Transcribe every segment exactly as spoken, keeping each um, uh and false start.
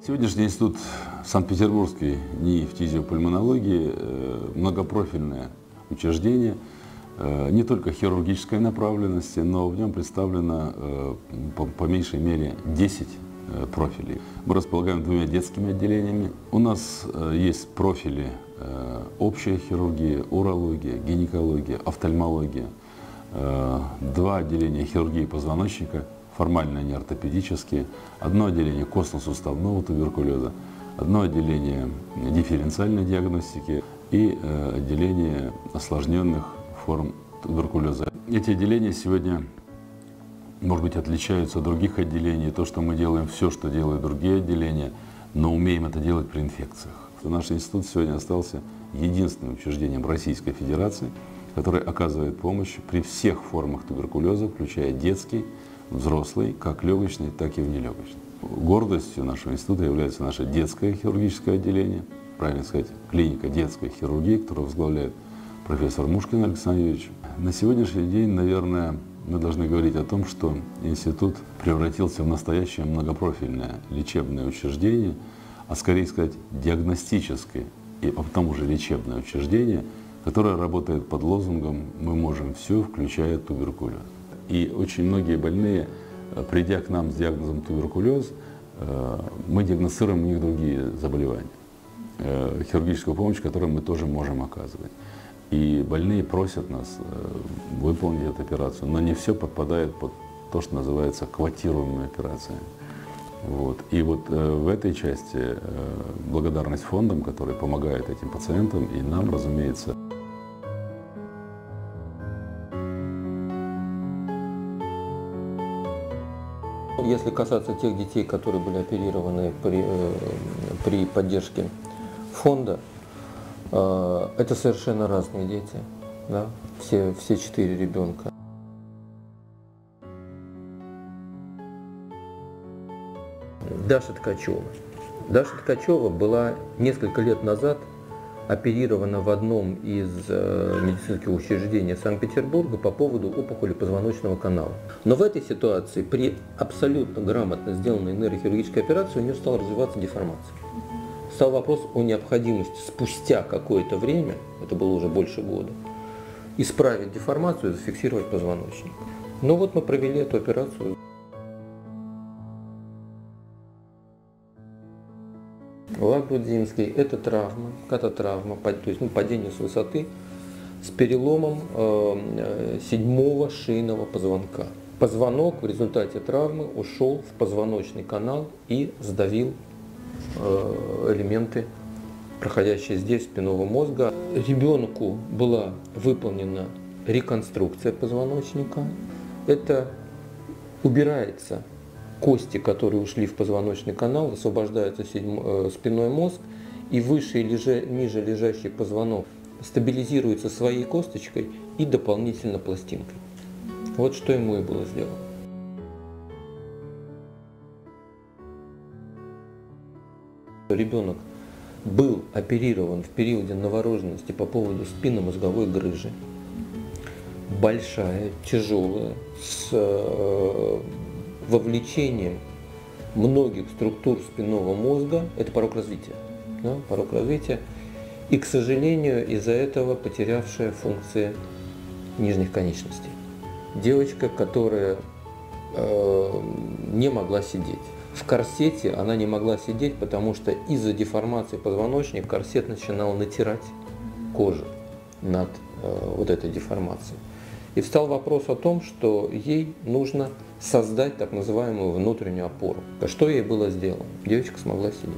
Сегодняшний институт Санкт-Петербургский НИИ фтизиопульмонологии – многопрофильное учреждение, не только хирургической направленности, но в нем представлено по, по меньшей мере десять профилей. Мы располагаем двумя детскими отделениями. У нас есть профили общая хирургия, урология, гинекология, офтальмология, два отделения хирургии позвоночника, формально они ортопедические, одно отделение костно-суставного туберкулеза, одно отделение дифференциальной диагностики и э, отделение осложненных форм туберкулеза. Эти отделения сегодня, может быть, отличаются от других отделений, то, что мы делаем все, что делают другие отделения, но умеем это делать при инфекциях. Наш институт сегодня остался единственным учреждением Российской Федерации, который оказывает помощь при всех формах туберкулеза, включая детский, взрослый, как легочный, так и внелегочный. Гордостью нашего института является наше детское хирургическое отделение, правильно сказать, клиника детской хирургии, которую возглавляет профессор Мушкин Александр Юрьевич. На сегодняшний день, наверное, мы должны говорить о том, что институт превратился в настоящее многопрофильное лечебное учреждение, а скорее сказать, диагностическое и потому же лечебное учреждение, которое работает под лозунгом «Мы можем все, включая туберкулез». И очень многие больные, придя к нам с диагнозом туберкулез, мы диагностируем у них другие заболевания, хирургическую помощь, которую мы тоже можем оказывать. И больные просят нас выполнить эту операцию, но не все подпадает под то, что называется квотируемыми операциями. Вот. И вот в этой части благодарность фондам, которые помогают этим пациентам, и нам, разумеется. Если касаться тех детей, которые были оперированы при, э, при поддержке фонда, э, это совершенно разные дети, да? все, все четыре ребенка. Даша Ткачева. Даша Ткачева была несколько лет назад оперирована в одном из э, медицинских учреждений Санкт-Петербурга по поводу опухоли позвоночного канала. Но в этой ситуации при абсолютно грамотно сделанной нейрохирургической операции у нее стала развиваться деформация. Стал вопрос о необходимости спустя какое-то время, это было уже больше года, исправить деформацию и зафиксировать позвоночник. Ну вот мы провели эту операцию. Лак грудинский – это травма, кататравма, то есть ну, падение с высоты с переломом э, седьмого шейного позвонка. Позвонок в результате травмы ушел в позвоночный канал и сдавил э, элементы, проходящие здесь спинного мозга. Ребенку была выполнена реконструкция позвоночника. Это убирается кости, которые ушли в позвоночный канал, освобождается седьм, э, спинной мозг, и выше и лежа, ниже лежащий позвонок стабилизируется своей косточкой и дополнительно пластинкой. Вот что ему и было сделано. Ребенок был оперирован в периоде новорожденности по поводу спинномозговой грыжи. Большая, тяжелая, с э, вовлечением многих структур спинного мозга, это порог развития, да, порог развития, и, к сожалению, из-за этого потерявшая функции нижних конечностей. Девочка, которая э, не могла сидеть. В корсете она не могла сидеть, потому что из-за деформации позвоночника корсет начинал натирать кожу над э, вот этой деформацией. И встал вопрос о том, что ей нужно создать так называемую внутреннюю опору. Что ей было сделано? Девочка смогла сидеть.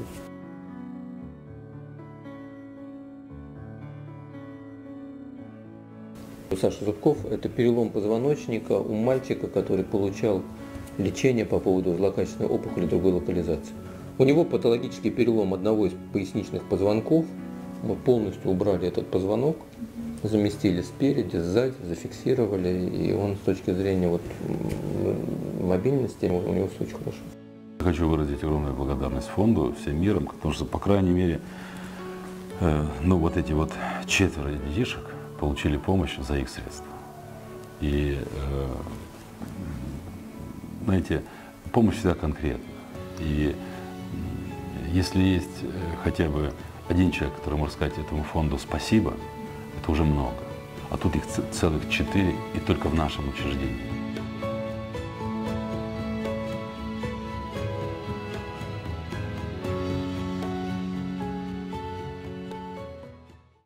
У Саши Зубков это перелом позвоночника у мальчика, который получал лечение по поводу злокачественной опухоли другой локализации. У него патологический перелом одного из поясничных позвонков. Мы полностью убрали этот позвонок, заместили спереди, сзади, зафиксировали, и он с точки зрения вот мобильности, у него все очень хорошо. Я хочу выразить огромную благодарность фонду, всем миром, потому что, по крайней мере, э, ну вот эти вот четверо детишек получили помощь за их средства. И, э, знаете, помощь всегда конкретна. И Если есть э, хотя бы один человек, который может сказать этому фонду спасибо, это уже много. А тут их ц- целых четыре, и только в нашем учреждении.